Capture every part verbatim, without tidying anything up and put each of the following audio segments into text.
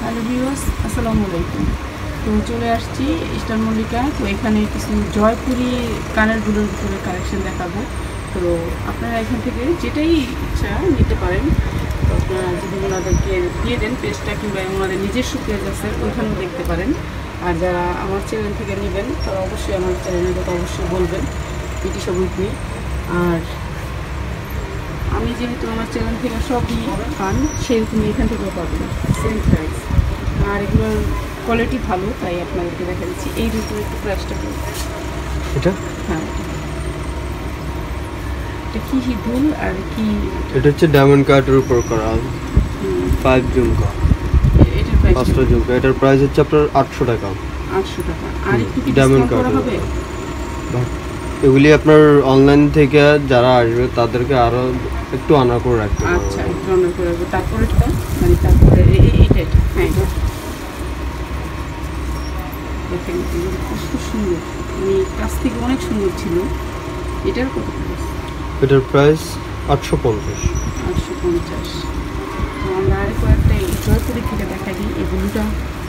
Hello viewers, আসসালামু আলাইকুম। তো চলে আসছি ইস্টার্ন মল্লিকা। তো এখানে কিছু জয়পুরি কানেরগুলোর ভিতরে কালেকশন দেখাবো। তো আপনারা এখান থেকে যেটাই ইচ্ছা নিতে পারেন। তো আপনারা যদি ওনাদেরকে দিয়ে দেন পেজটা, কিংবা ওনাদের নিজস্ব পেজ আছে ওইখানেও দেখতে পারেন। আর যারা আমার চ্যানেল থেকে নেবেন তারা অবশ্যই আমার চ্যানেলের কথা অবশ্যই বলবেন, পিটি সবুজ নিয়ে। আর আমি যেহেতু আমার চ্যানেল থেকে সবই পান, সেরকম এখান থেকেও পাবেন সেম প্রাইস। আর এগুলোর কোয়ালিটি ভালো, তাই আপনাদেরকে দেখা দিচ্ছি। এই দুটো একটু প্রাইসটা এটা হ্যাঁ, এটা কি হিদুল আর কি? এটা হচ্ছে ডায়মন্ড কাটের উপর করা ফাইভ ঝুমকা, এটার প্রাইস পাঁচটা ঝুমকা। এটার প্রাইস হচ্ছে আপনার আটশো টাকা। আটশো টাকা। আর একটু কি ডায়মন্ড ডিসকাউন্ট করা হবে? এগুলি আপনার অনলাইন থেকে যারা আসবে তাদেরকে আরো একটু আনা করে রাখতে হবে। আচ্ছা, একটু অর্ডার করে রাখবো। তারপরে এটা মানে তারপরে এইটা এটা হ্যাঁ, এটা দেখেন কত সুন্দর, মানে কাছ থেকে অনেক সুন্দর ছিল। এটার কত প্রাইস? এটার প্রাইস আটশো পঞ্চাশ। আটশো পঞ্চাশ। তো আমরা আর কয়েকটা এই জয়পুরি থেকে দেখা দিই। এগুলোটা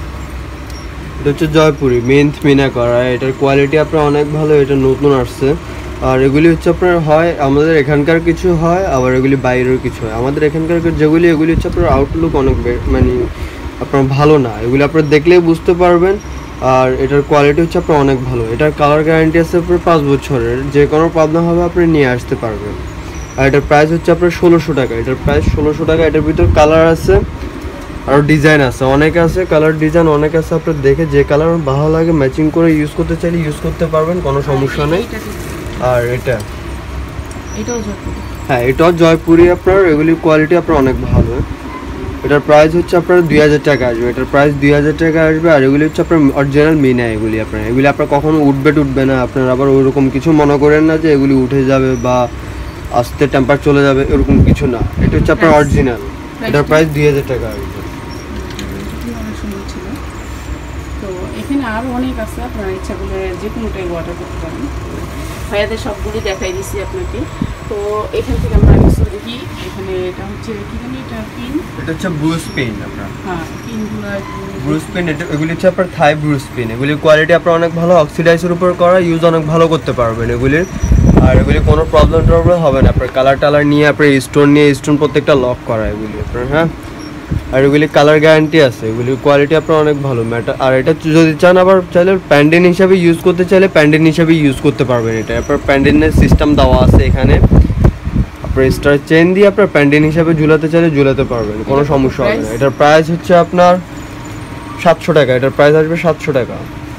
এটা হচ্ছে জয়পুরি মেন্থ মিনা করা। এটার কোয়ালিটি আপনার অনেক ভালো, এটা নতুন আসছে। আর এগুলি হচ্ছে আপনার হয় আমাদের এখানকার কিছু হয়, আবার এগুলি বাইরের কিছু হয়। আমাদের এখানকার যেগুলি এগুলি হচ্ছে আপনার আউটলুক অনেক মানে আপনার ভালো না, এগুলি আপনার দেখলেই বুঝতে পারবেন। আর এটার কোয়ালিটি হচ্ছে আপনার অনেক ভালো। এটার কালার গ্যারান্টি আছে আপনার পাঁচ বছরের, যে কোনো প্রবলেম হবে আপনি নিয়ে আসতে পারবেন। আর এটার প্রাইস হচ্ছে আপনার ষোলোশো টাকা। এটার প্রাইস ষোলোশো টাকা। এটার ভিতর কালার আছে আর ডিজাইন আছে, অনেক আছে, কালার ডিজাইন অনেক আছে। আপনার দেখে যে কালার ভালো লাগে ম্যাচিং করে ইউজ করতে চাইলে ইউজ করতে পারবেন, কোনো সমস্যা নেই। আর এটা এটাও জয়পুরি, হ্যাঁ এটাও জয়পুরি। আপনার এগুলির কোয়ালিটি আপনার অনেক ভালো। এটার প্রাইস হচ্ছে আপনার দুই হাজার টাকা আসবে। এটার প্রাইস দুই হাজার টাকা আসবে। আর এগুলি হচ্ছে আপনার অরিজিনাল মিনা। এগুলি আপনার এগুলি আপনার কখনো উঠবে টুটবে না। আপনার আবার ওইরকম কিছু মনে করেন না যে এগুলি উঠে যাবে বা আস্তে টেম্পার চলে যাবে, এরকম কিছু না। এটা হচ্ছে আপনার অরিজিনাল। এটার প্রাইস দুই হাজার টাকা আসবে। অনেক সুন্দর ছিল। তো এখানে আরও অনেক আছে, আপনারা ইচ্ছা করলে যে কোনোটাই অর্ডার করতে পারেন। ভাইয়াদের সবগুলি দেখাই দিচ্ছি আপনাকে। তো এখান থেকে আমরা কিছু দেখি। এখানে এটা হচ্ছে কি জানি, এটা পিন। এটা হচ্ছে ব্রুস পেন। আপনার হ্যাঁ, পিনগুলো ব্রুস পেন। এটা এগুলি হচ্ছে আপনার থাই ব্রুস পেন। এগুলির কোয়ালিটি আপনার অনেক ভালো, অক্সিডাইজের উপর করা, ইউজ অনেক ভালো করতে পারবেন এগুলির। আর এগুলি কোনো প্রবলেম টবলেম হবে না। আপনার কালার টালার নিয়ে আপনার স্টোন নিয়ে স্টোন প্রত্যেকটা লক করা এগুলি আপনার। হ্যাঁ, আর এগুলি কালার গ্যারান্টি আছে। এগুলির কোয়ালিটি আপনার অনেক ভালো ম্যাটার। আর এটা যদি চান আবার চাইলে প্যান্ডেন হিসাবে ইউজ করতে চাইলে প্যান্ডেন হিসাবে ইউজ করতে পারবেন। এটা আপনার প্যান্ডেনের সিস্টেম দেওয়া আছে এখানে। আপনার স্টার চেন দিয়ে আপনার প্যান্ডেন হিসাবে ঝুলাতে চাইলে ঝুলাতে পারবেন, কোনো সমস্যা হবে না। এটার প্রাইস হচ্ছে আপনার সাতশো টাকা। এটার প্রাইস আসবে সাতশো টাকা।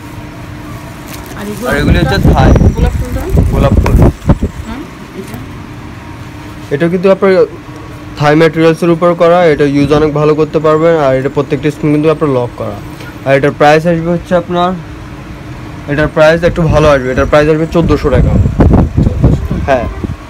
আর এগুলি হচ্ছে থাই গোলাপ ফুলটা, গোলাপ ফুল। হ্যাঁ এটা এটা কিন্তু আপনার থাই ম্যাটেরিয়ালসের উপর করা। এটা ইউজ অনেক ভালো করতে পারবেন। আর এটা প্রত্যেকটা স্ক্রিন কিন্তু আপনার লক করা। আর এটার প্রাইস আসবে হচ্ছে আপনার, এটার প্রাইস একটু ভালো আসবে। এটার প্রাইস আসবে চোদ্দোশো টাকা। হ্যাঁ,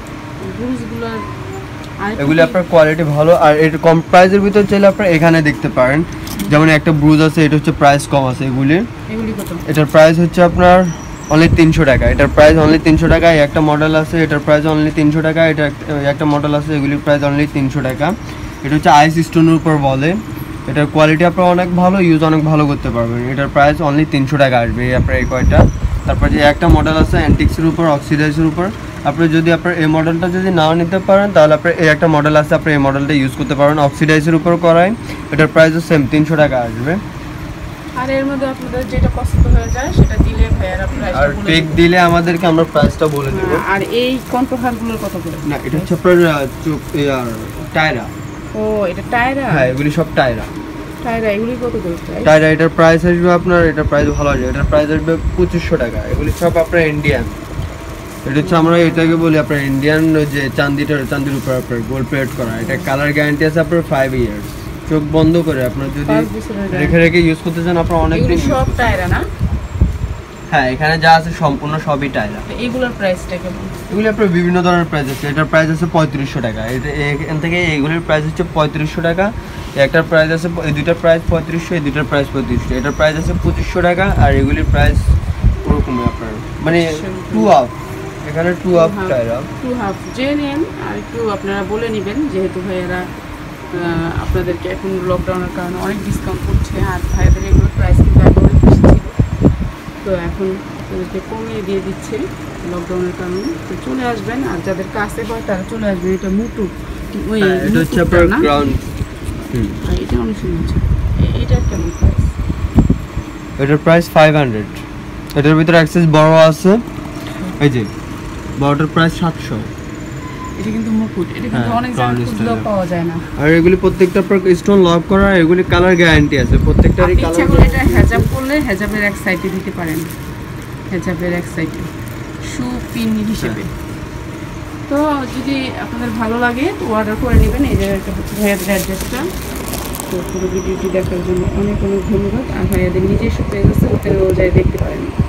এগুলি আপনার কোয়ালিটি ভালো। আর এটা কম প্রাইসের ভিতর চাইলে আপনার এখানে দেখতে পারেন। যেমন একটা ব্রুজ আছে, এটা হচ্ছে প্রাইস কম আছে এগুলির। এটার প্রাইস হচ্ছে আপনার অনলি তিনশো টাকা। এটার প্রাইস অনলি তিনশো টাকা। একটা মডেল আছে, এটার প্রাইস অনলি তিনশো টাকা। এটা একটা মডেল আছে, এগুলির প্রাইস অনলি তিনশো টাকা। এটা হচ্ছে আইস স্টোনের উপর বলে। এটার কোয়ালিটি আপনার অনেক ভালো, ইউজ অনেক ভালো করতে পারবেন। এটার প্রাইস অনলি তিনশো টাকা আসবে আপনার এই কয়টা। তারপর যে একটা মডেল আছে অ্যান্টিক্সের উপর, অক্সিডাইজের উপর। আপনি যদি আপনার এই মডেলটা যদি নাও নিতে পারেন তাহলে আপনার এই একটা মডেল আছে, আপনি এই মডেলটা ইউজ করতে পারেন, অক্সিডাইজের উপর করায়। এটার প্রাইসও সেম তিনশো টাকা আসবে। আর এর মধ্যে আপনাদের যেটা পছন্দ হয়ে যায় সেটা দিলে ভাইয়ারা প্রাইসটা আর বলে টেক দিলে আমাদেরকে আমরা প্রাইসটা বলে দেব। আর এই কণ্ঠহারগুলোর কত করে? না, এটা হচ্ছে আপনার চুপ ইয়ার টায়রা। ও, এটা টায়রা? হ্যাঁ, এগুলি সব টায়রা। টায়রা এগুলি কত করে প্রাইস? টায়রা এটার প্রাইস আসবে আপনার, এটার প্রাইস ভালো আসবে। এটার প্রাইস আসবে পঁচিশশো টাকা। এগুলি সব আপনার ইন্ডিয়ান। এটা হচ্ছে আমরা এটাকে বলি আপনার ইন্ডিয়ান, যে চান্দিটা চান্দির উপর আপনার গোল্ড প্লেট করা। এটা কালার গ্যারান্টি আছে আপনার ফাইভ ইয়ার্স। চোখ বন্ধ করে আপনার যদি রেখে রেখে ইউজ করতে চান আপনার অনেক দিন। সব টায়রা না? হ্যাঁ, এখানে যা আছে সম্পূর্ণ সবই টায়রা। এইগুলোর প্রাইসটা কেমন? এগুলি আপনার বিভিন্ন ধরনের প্রাইস আছে। এটার প্রাইস আছে পঁয়ত্রিশশো টাকা। এটা এখান থেকে এইগুলির প্রাইস হচ্ছে পঁয়ত্রিশশো টাকা। একটার প্রাইস আছে, এই দুইটার প্রাইস পঁয়ত্রিশশো, এই দুইটার প্রাইস পঁয়ত্রিশশো। এটার প্রাইস আছে পঁচিশশো টাকা। আর এগুলির প্রাইস ওরকমই আপনার, মানে টু আপ। এখানে টু আপ টায়রা, টু হাফ যে নেন আর একটু আপনারা বলে নেবেন, যেহেতু ভাইয়ারা আপনাদেরকে এখন লকডাউনের কারণে অনেক ডিসকাউন্ট করছে, আর ভাইয়াদের এগুলো প্রাইস কিন্তু আগে অনেক বেশি ছিল, তো এখন আপনাদেরকে কমিয়ে দিয়ে দিচ্ছে লকডাউনের কারণে। তো চলে আসবেন, আর যাদের কাছে হয় তারা চলে আসবেন। এটা মুটু, ওই এটা হচ্ছে মুকুটটা আপনার না? গ্রাউন্ড। হুম আর এটা অনেক সুন্দর হচ্ছে। এ- এটার কেমন প্রাইস? এটার প্রাইস ফাইভ হান্ড্রেড। এটার ভিতরে অ্যাক্সেস বড় আছে, এই যে বড়টার প্রাইস সাতশো। এটা কিন্তু মুকুট, এটা কিন্তু হ্যাঁ, অনেক crown জায়গায় খুঁজলেও style-এর। পাওয়া যায় না। আর এগুলি প্রত্যেকটা আপনার স্টোন লক করা, এগুলি কালার গ্যারান্টি আছে প্রত্যেকটারই আপনি ইচ্ছা কালার। করলে এটা হেজাব করলে হেজাবের এক সাইডে দিতে পারেন, হেজাবের এক সাইডে শু পিন হিসেবে। তো যদি আপনাদের ভালো লাগে তো অর্ডার করে নেবেন। এই জায়গাটা হচ্ছে ভাইয়াদের অ্যাড্রেসটা। তো পুরো ভিডিওটি দেখার জন্য অনেক অনেক ধন্যবাদ। আর ভাইয়াদের নিজস্ব পেজ আছে, ওখানেও যাই দেখতে পারেন।